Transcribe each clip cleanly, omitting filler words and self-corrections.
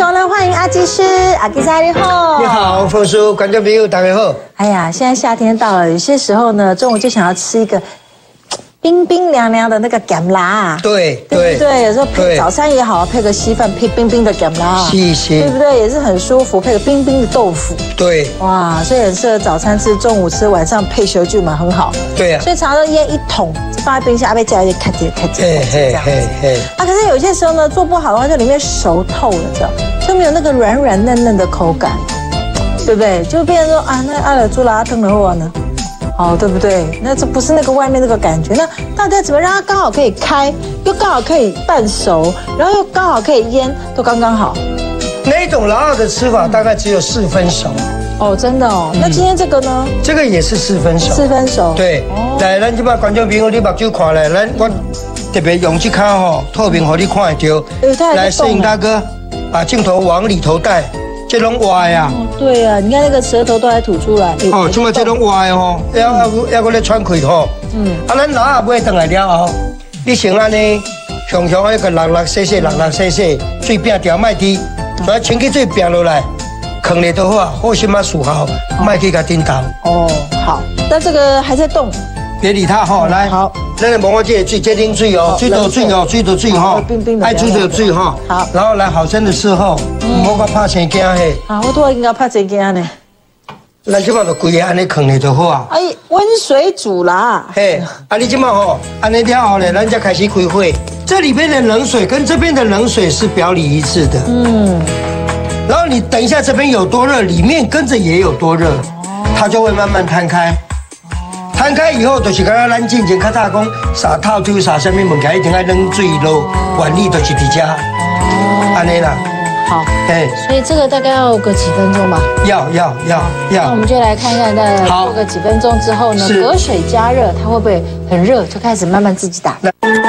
高来欢迎阿基师，阿基师你好。 你好，凤叔，观众朋友大家好。 哎呀，现在夏天到了，有些时候呢，中午就想要吃一个冰冰凉凉的那个咸辣， 对对不对？有时候配早餐也好，配个稀饭，配冰冰的咸辣，对不对？也是很舒服，配个冰冰的豆腐， 对， 哇，所以很适合早餐吃，中午吃，晚上配烧酒嘛，很好。 对啊， 所以常常都腌一桶，放在冰箱，被加一点开这样子。啊，可是有些时候呢，做不好的话，就里面熟透了，这样就没有那个软软嫩嫩的口感，对不对？就变成说啊，那阿尔猪拉汤的话呢？哦，对不对？那这不是那个外面那个感觉，那到底要怎么让它刚好可以开，又刚好可以半熟，然后又刚好可以腌，都刚刚好。 那种老的吃法大概只有4分熟。 哦，真的哦。那今天这个呢？ 这个也是4分熟。 4分熟。 对。来，咱这把观众朋友，你目睭看来，我特别用这卡吼透明，给你看得到。来，摄影大哥，把镜头往里头带。这种歪呀， 对啊，你看那个舌头都还吐出来。 哦，这么这种歪哦，要搁咧喘气吼。啊，咱老阿买回来了后，你先安尼，向那个落洗，水饼条麦滴，所以清起水饼落来，放咧都好啊，好心啊属好，麦去甲叮当。 哦，好，那这个还在动。别理它吼，来，好，咱来摸摸这个水，这冷水哦，水多水哦，水多水哈，爱水就水哈，好，然后来好生的时候，莫个怕生惊嘿， 啊，我都应该怕生惊呢。 咱这摆就规个安尼放咧就好啊。 哎，温水煮啦。 嘿，啊，你这摆吼，安尼了后呢，咱才开始开火。这里边的冷水跟这边的冷水是表里一致的。然后你等一下这边有多热，里面跟着也有多热，它就会慢慢摊开。摊开以后，就是刚刚咱之前较早讲，撒透抽撒什么物件，一定要冷水落，原理就是伫遮。安尼啦。 好。哎，所以这个大概要个几分钟吧？要。那我们就来看看，在过个几分钟之后呢，隔水加热，它会不会很热？就开始慢慢自己打。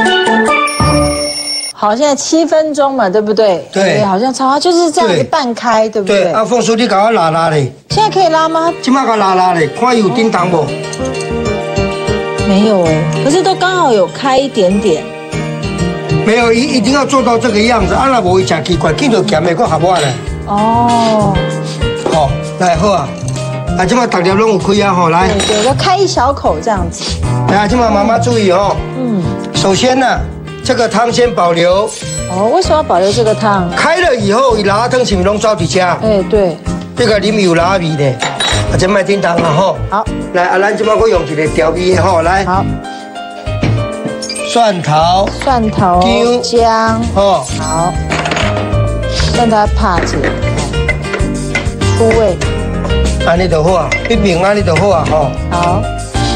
好，现在7分钟嘛，对不对？对，好像差就是这样子半开，对不对？对。啊， 凤叔，你给我拉嘞。 现在可以拉吗？ 今麦给我拉嘞，看有叮当不？ 没有哎，可是都刚好有开一点点。 没有，一定要做到这个样子，啊，那不会真奇怪，见到咸的，搁合我嘞。哦。好，来好啊，啊，这么大条拢有开啊，吼，来。 对，要开一小口这样子。 来，这么妈妈注意哦。首先呢，这个汤先保留。 哦，为什么要保留这个汤？ 开了以后，拉汤是不是拢走伫遮？哎， 对。 这个里面有拉味的。啊，这卖叮当啊吼，好，来啊，咱这摆我用一个调味的吼，来，好，蒜头、姜，哦，好，让它拍起来，出味，安尼就好啊，一饼安尼就好啊，吼，好，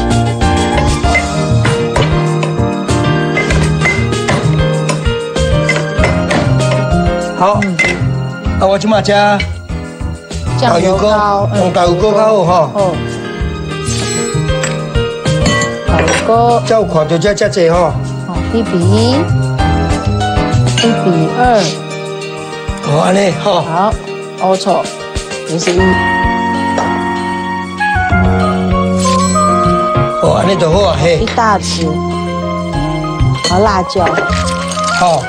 好，啊，我这摆加。 酱油膏， 用豆油膏较好吼。哦。 豆油膏。 才有看到这济吼。 哦，1比2。 哦，安尼吼。 好，欧丑也是1。 哦，安尼就好啊，嘿。 1大匙。好，辣椒。 好。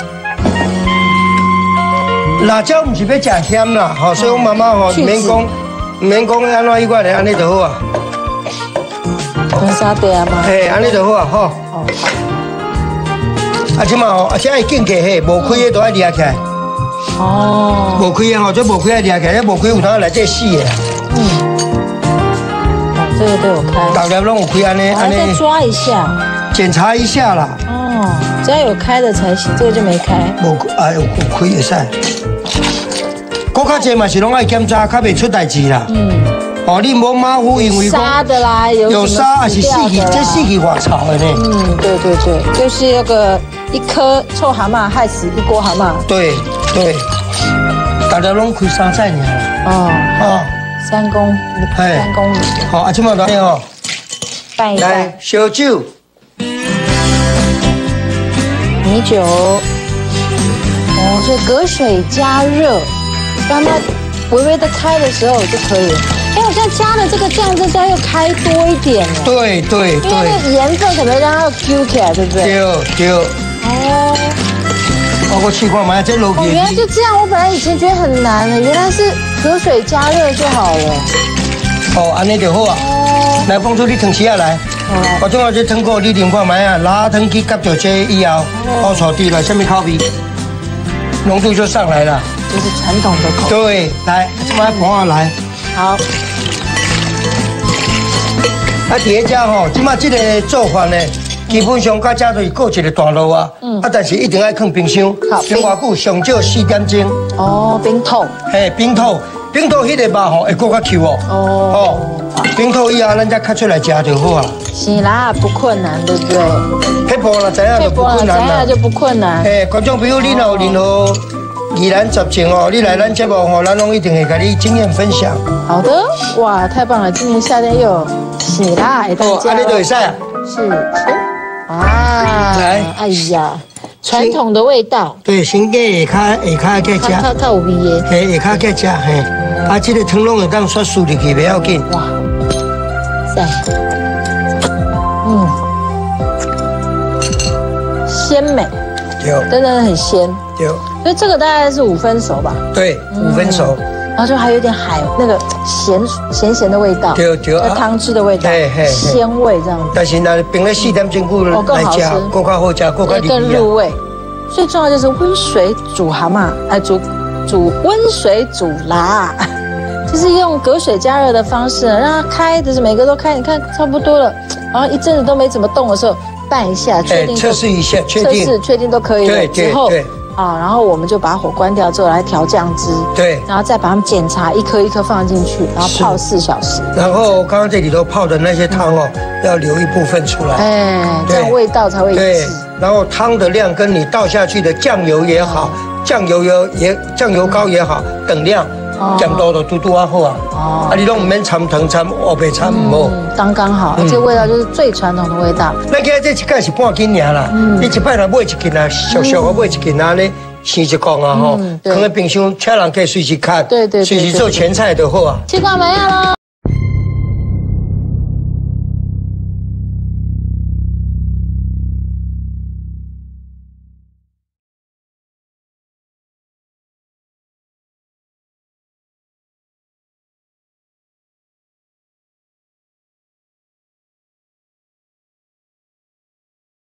辣椒不是要吃咸啦，吼，所以我妈妈吼唔免讲安怎伊个咧，安尼就好啊。 跟沙地啊嘛。 嘿，安尼就好啊，吼。哦。啊，即嘛吼，而且爱紧起嘿，无开的都爱抓起来。哦。无开的吼，这无开的抓起来，无开有通来这死的。 这个都有开。 大条拢有开安尼， 安尼。再抓一下。 检查一下啦。 哦，只要有开的才行，这个就没开。 无啊，有开会使。搁较济嘛是拢爱检查，较袂出代志啦。哦，你无马虎，因为沙的啦，有沙还是四季，这四季外草的呢。 对，就是那个一颗臭蛤蟆害死一锅蛤蟆。对， 大家拢开3菜尔。哦 ，3公里。 好，啊，这么多哦。 拌一拌。 来，烧酒。 米酒。哦，所以隔水加热。让它微微的开的时候就可以了。哎，我现在加了这个酱汁，再又开多一点了。 对。 因为那个盐分可能让它 Q 起来，对不对？ 对。 哦， 我试看嘛，这落去。 哦，原来就这样，我本来以前觉得很难的，原来是隔水加热就好了。 哦，安尼就好啊。哦。来，放出你汤匙下来。我种下这汤锅，你淋看卖啊，拉汤去夹着这以后，泡炒底了，下面口味浓度就上来了。 就是传统的口味。 对，来，把它放下来。 好。 啊，叠加吼，即马这个做法呢，基本上到这就是过一个段落啊。啊，但是一定要放冰箱，冰偌久，上少4点钟。哦， 冰透。 嘿，冰透，冰透迄个肉吼会更较 Q 哦。哦。冰透以后，咱再切出来吃就好啊。 是啦，不困难，对不对？ 撇步啦，知影就不困难啦。 就不困难。 嘿，观众朋友，你有任何疑难杂症哦，你来咱节目吼，咱拢一定会甲你经验分享。 好的，哇，太棒了！今年夏天又有喜辣给大家。 哦，安尼就会使啊。 是，哇，来，哎呀，传统的味道。对， 先给下骹给吃。 较有味的。 嘿，下骹给吃，嘿，啊，这个汤拢会当刷输入去，不要紧。哇， 赞。鲜美。对，真的很鲜。对，所以这个大概是5分熟吧。 对，5分熟。 然后就还有点海那个咸的味道，对，汤汁的味道，鲜味这样子。 但是呢，冰了4点钟久来吃，更加好吃， 更入味。最重要就是温水煮蛤蟆，煮温水煮辣，就是用隔水加热的方式，让它开，就是每个都开，你看差不多了，然后一阵子都没怎么动的时候，拌一下，确定测试一下， 确定都可以了之后。啊，然后我们就把火关掉之后来调酱汁，对，然后再把它们检查一颗一颗放进去，然后泡4小时。 然后刚刚这里头泡的那些汤哦，要留一部分出来，哎， 这样味道才会一致。对， 然后汤的量跟你倒下去的酱油也好，酱油膏也好，等量。酱多的嘟啊好啊，啊你拢唔免掺糖掺黑白掺唔好， 刚刚好，而且味道就是最传统的味道。 咱今日这一盖是半斤尔啦，你一摆来买1斤啊，小的买1斤啊，你生一公啊吼，放在冰箱，请人可以随时看，随时做前菜就好啊。 去干嘛呀咯？